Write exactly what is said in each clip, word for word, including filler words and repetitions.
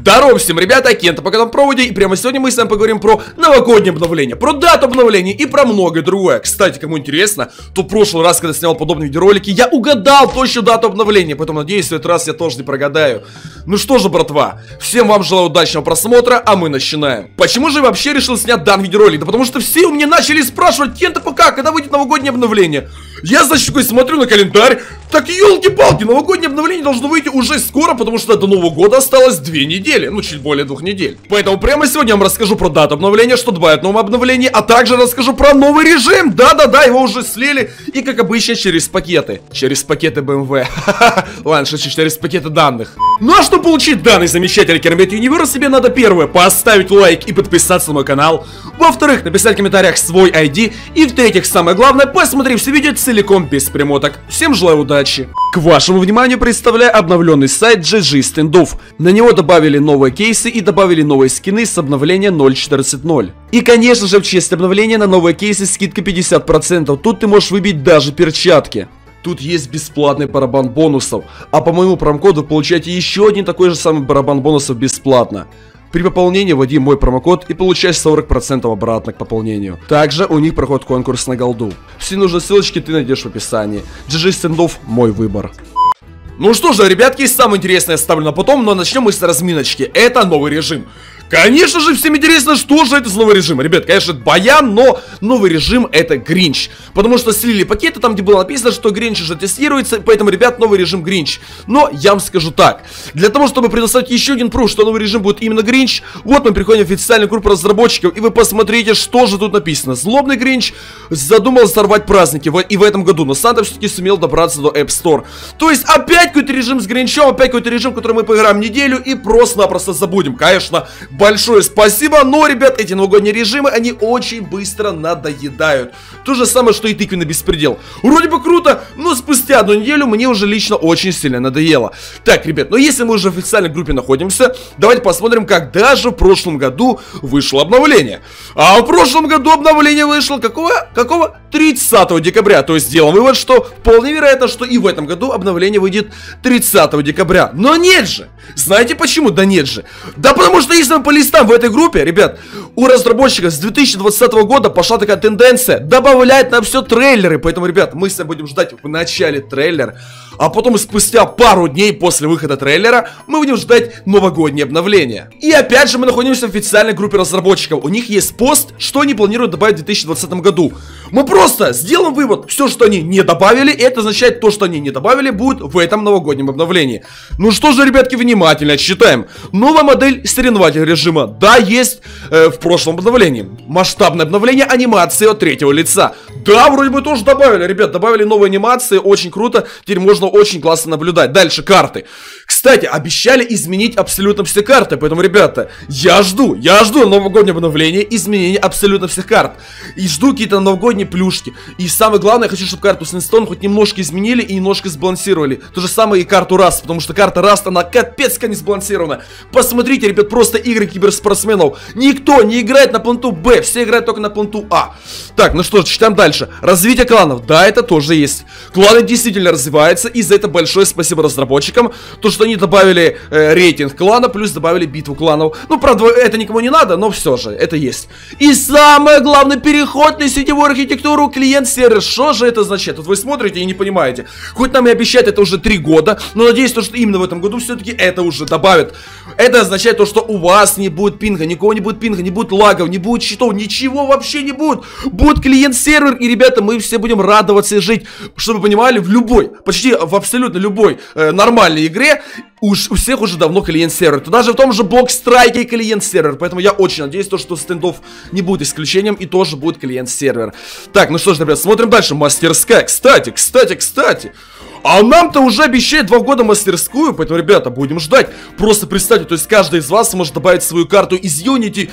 Здорово всем, ребята, Кента по каналу Проводе. И прямо сегодня мы с вами поговорим про новогоднее обновление, про дату обновления и про многое другое. Кстати, кому интересно, то в прошлый раз, когда снял подобные видеоролики, я угадал точную дату обновления, поэтому надеюсь, в этот раз я тоже не прогадаю. Ну что же, братва, всем вам желаю удачного просмотра, а мы начинаем. Почему же я вообще решил снять данный видеоролик? Да потому что все у меня начали спрашивать: Кента ПК, когда выйдет новогоднее обновление? Я, значит, такой смотрю на календарь. Так, елки-палки, новогоднее обновление должно выйти уже скоро, потому что до Нового года осталось две недели, ну, чуть более двух недель. Поэтому прямо сегодня я вам расскажу про дату обновления, что добавят в новом обновлении, а также расскажу про новый режим. Да-да-да, его уже слили, и, как обычно, через пакеты. Через пакеты бэ эм вэ. Ладно, шучу, через пакеты данных. Ну а чтобы получить данный замечательный Керамбит Юниверс, себе надо первое — поставить лайк и подписаться на мой канал. Во-вторых, написать в комментариях свой ай ди. И в-третьих, самое главное, посмотреть все видео целиком без перемоток. Всем желаю удачи. К вашему вниманию представляю обновленный сайт джи джи стендов. На него добавили новые кейсы и добавили новые скины с обновления ноль четырнадцать ноль. И, конечно же, в честь обновления на новые кейсы скидка пятьдесят процентов. Тут ты можешь выбить даже перчатки. Тут есть бесплатный барабан бонусов, а по моему промокоду вы получаете еще один такой же самый барабан бонусов бесплатно. При пополнении вводи мой промокод и получай сорок процентов обратно к пополнению. Также у них проходит конкурс на голду. Все нужные ссылочки ты найдешь в описании. джи джи стендов — мой выбор. Ну что же, ребятки, самое интересное оставлю на потом, но начнем мы с разминочки. Это новый режим. Конечно же, всем интересно, что же это за новый режим. Ребят, конечно, это баян, но новый режим — это Гринч. Потому что слили пакеты, там где было написано, что Гринч уже тестируется, поэтому, ребят, новый режим Гринч. Но я вам скажу так: для того, чтобы предоставить еще один пруф, что новый режим будет именно Гринч, вот мы приходим в официальную группу разработчиков, и вы посмотрите, что же тут написано. Злобный Гринч задумал сорвать праздники и в этом году, но Санта все-таки сумел добраться до App Store. То есть опять какой-то режим с Гринчом, опять какой-то режим, в который мы поиграем неделю и просто-напросто забудем. Конечно, большое спасибо, но, ребят, эти новогодние режимы, они очень быстро надоедают. То же самое, что и тыквенный беспредел. Вроде бы круто, но спустя одну неделю мне уже лично очень сильно надоело. Так, ребят, но если мы уже в официальной группе находимся, давайте посмотрим, когда же в прошлом году вышло обновление. А в прошлом году обновление вышло какого? Какого? тридцатого декабря. То есть делаем вывод, что вполне вероятно, что и в этом году обновление выйдет тридцатого декабря. Но нет же! Знаете почему? Да нет же. Да потому что если мы полистаем в этой группе, ребят, у разработчиков с две тысячи двадцатого года пошла такая тенденция добавлять нам все трейлеры. Поэтому, ребят, мы с вами будем ждать в начале трейлер, а потом спустя пару дней после выхода трейлера мы будем ждать новогоднее обновление. И опять же мы находимся в официальной группе разработчиков. У них есть пост, что они планируют добавить в две тысячи двадцатом году. Мы просто сделаем вывод: все, что они не добавили, это означает, то, что они не добавили, будет в этом новогоднем обновлении. Ну что же, ребятки, внимательно читаем. Новая модель соревновательного режима. Да, есть э, в прошлом обновлении. Масштабное обновление анимации от третьего лица. Да, вроде бы тоже добавили, ребят, добавили новые анимации, очень круто. Теперь можно очень классно наблюдать. Дальше карты. Кстати, обещали изменить абсолютно все карты, поэтому, ребята, я жду, я жду новогоднее обновление, изменения абсолютно всех карт. И жду какие-то новогодние плюшки. И самое главное, я хочу, чтобы карту Синстон хоть немножко изменили и немножко сбалансировали. То же самое и карту Раст, потому что карта Раст, она капец как не сбалансирована. Посмотрите, ребят, просто игры киберспортсменов. Никто не играет на планту Б, все играют только на планту А. Так, ну что ж, читаем дальше. Развитие кланов, да, это тоже есть. Кланы действительно развиваются, и за это большое спасибо разработчикам. То, что они добавили э, рейтинг клана, плюс добавили битву кланов. Ну, правда, это никому не надо, но все же, это есть. И самое главное, переход на сетевую архитектуру клиент-сервер. Что же это означает? Вот вы смотрите и не понимаете. Хоть нам и обещают это уже три года, но надеюсь, то, что именно в этом году все-таки это уже добавят. Это означает то, что у вас не будет пинга, никого не будет пинга, не будет лагов, не будет щитов, ничего вообще не будет. Будет клиент-сервер, и, ребята, мы все будем радоваться и жить, чтобы вы понимали, в любой, почти в абсолютно любой э, нормальной игре уж у всех уже давно клиент-сервер. То даже в том же Блокстрайке клиент-сервер. Поэтому я очень надеюсь, то, что стендов не будет исключением и тоже будет клиент-сервер. Так, ну что ж, ребят, смотрим дальше. Мастерская. Кстати, кстати, кстати. А нам-то уже обещает два года мастерскую, поэтому, ребята, будем ждать. Просто представьте, то есть каждый из вас может добавить свою карту из Unity.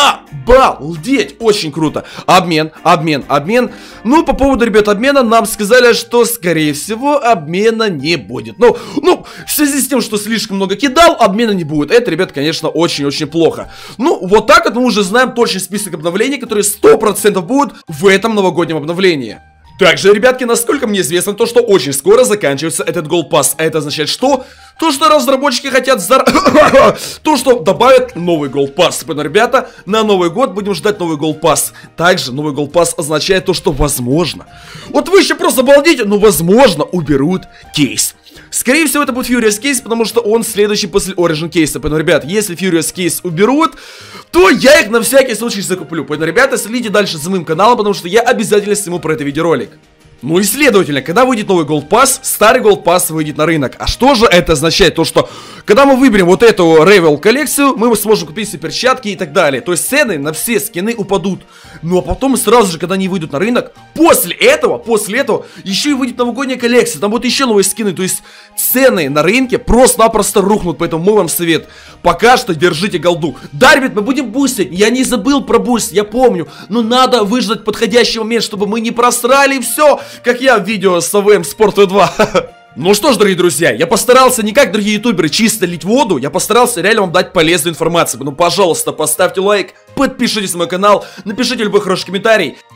Обалдеть, очень круто. Обмен, обмен, обмен. Ну, по поводу, ребят, обмена нам сказали, что, скорее всего, обмена не будет. Ну, ну, в связи с тем, что слишком много кидал, обмена не будет. Это, ребят, конечно, очень-очень плохо. Ну, вот так вот мы уже знаем точный список обновлений, которые сто процентов будут в этом новогоднем обновлении. Также, ребятки, насколько мне известно, то, что очень скоро заканчивается этот Gold Pass. А это означает что? То, что разработчики хотят зар... То, что добавят новый Gold Pass. Поэтому, ребята, на Новый год будем ждать новый Gold Pass. Также новый Gold Pass означает то, что возможно. Вот вы еще просто обалдите, но возможно уберут кейс. Скорее всего, это будет Furious Case, потому что он следующий после Origin кейса. Поэтому, ребят, если Furious Case уберут, то я их на всякий случай закуплю. Поэтому, ребята, следите дальше за моим каналом, потому что я обязательно сниму про это видеоролик. Ну и следовательно, когда выйдет новый Gold Pass, старый Gold Pass выйдет на рынок. А что же это означает? То, что когда мы выберем вот эту Rival коллекцию, мы сможем купить себе перчатки и так далее. То есть цены на все скины упадут. Ну а потом сразу же, когда они выйдут на рынок, после этого, после этого, еще и выйдет новогодняя коллекция. Там будут еще новые скины. То есть цены на рынке просто-напросто рухнут. Поэтому мой вам совет. Пока что держите голду. Да, ребят, мы будем бустить. Я не забыл про буст, я помню. Но надо выждать подходящий момент, чтобы мы не просрали все. Как я в видео с АВМ Sport два. Ну что ж, дорогие друзья, я постарался не как другие ютуберы чисто лить воду. Я постарался реально вам дать полезную информацию. Ну, пожалуйста, поставьте лайк, подпишитесь на мой канал, напишите любой хороший комментарий.